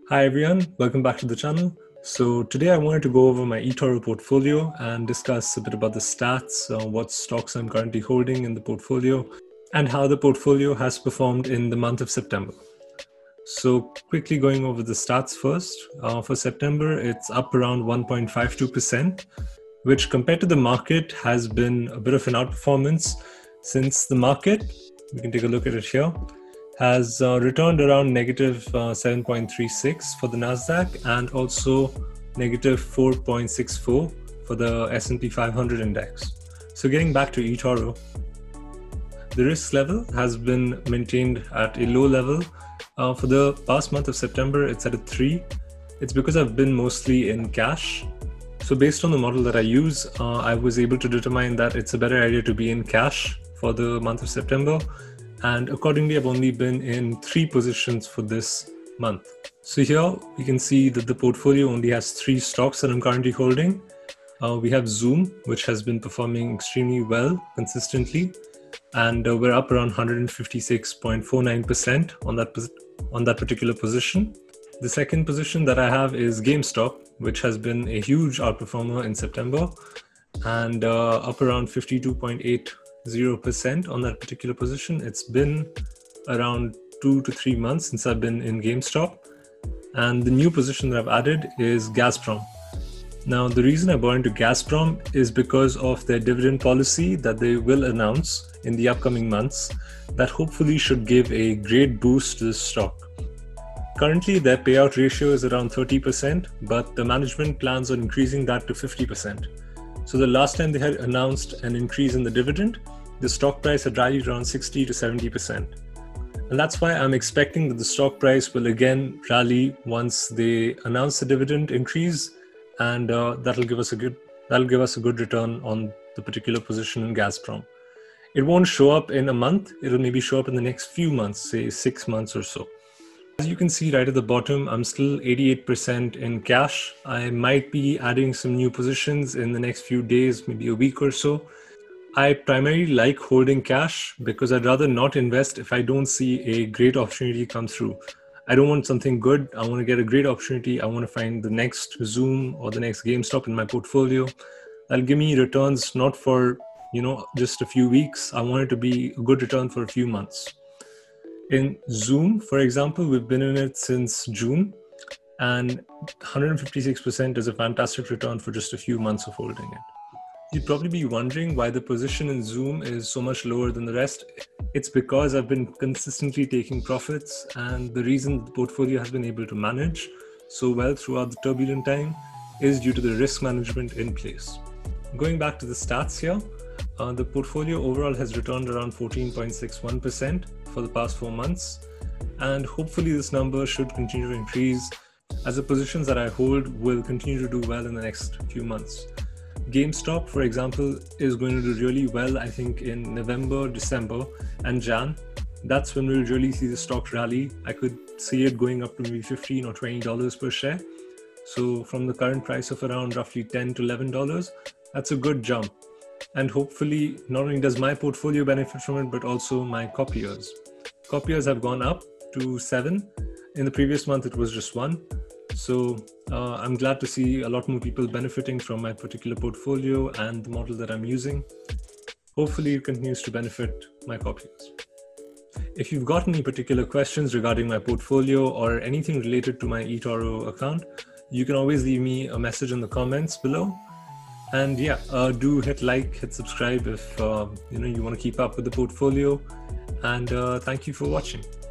Hi everyone, welcome back to the channel. So today I wanted to go over my eToro portfolio and discuss a bit about the stats, what stocks I'm currently holding in the portfolio, and how the portfolio has performed in the month of September. So quickly going over the stats first. For September, it's up around 1.52%, which compared to the market has been a bit of an outperformance since the market, we can take a look at it here, has returned around negative 7.36 for the Nasdaq and also negative 4.64 for the S&P 500 index. So getting back to eToro, the risk level has been maintained at a low level. For the past month of September, it's at a 3. It's because I've been mostly in cash. So based on the model that I use, I was able to determine that it's a better idea to be in cash for the month of September. And accordingly, I've only been in 3 positions for this month. So here we can see that the portfolio only has 3 stocks that I'm currently holding. We have Zoom, which has been performing extremely well consistently. And we're up around 156.49% on that particular position. The second position that I have is GameStop, which has been a huge outperformer in September and up around 52.80% on that particular position. It's been around 2 to 3 months since I've been in GameStop. And the new position that I've added is Gazprom. Now, the reason I bought into Gazprom is because of their dividend policy that they will announce in the upcoming months that hopefully should give a great boost to the stock. Currently, their payout ratio is around 30%, but the management plans on increasing that to 50%. So the last time they had announced an increase in the dividend, the stock price had rallied around 60 to 70%. And that's why I'm expecting that the stock price will again rally once they announce the dividend increase, and that'll give us a good return on the particular position in Gazprom. It won't show up in a month, it'll maybe show up in the next few months, say 6 months or so. As you can see right at the bottom, I'm still 88% in cash. I might be adding some new positions in the next few days, maybe a week or so. I primarily like holding cash because I'd rather not invest if I don't see a great opportunity come through. I don't want something good. I want to get a great opportunity. I want to find the next Zoom or the next GameStop in my portfolio. That'll give me returns not for, just a few weeks. I want it to be a good return for a few months. In Zoom, for example, we've been in it since June, and 156% is a fantastic return for just a few months of holding it. You'd probably be wondering why the position in Zoom is so much lower than the rest. It's because I've been consistently taking profits, and the reason the portfolio has been able to manage so well throughout the turbulent time is due to the risk management in place. Going back to the stats here, the portfolio overall has returned around 14.61% for the past 4 months, and hopefully this number should continue to increase as the positions that I hold will continue to do well in the next few months. GameStop, for example, is going to do really well, I think, in November, December, and Jan. That's when we'll really see the stock rally. I could see it going up to maybe $15 or $20 per share. So from the current price of around roughly $10 to $11, that's a good jump. And hopefully, not only does my portfolio benefit from it, but also my copiers. Copiers have gone up to 7. In the previous month, it was just 1. So I'm glad to see a lot more people benefiting from my particular portfolio and the model that I'm using. Hopefully it continues to benefit my copiers. If you've got any particular questions regarding my portfolio or anything related to my eToro account, you can always leave me a message in the comments below. And yeah, do hit like, hit subscribe if you want to keep up with the portfolio. And thank you for watching.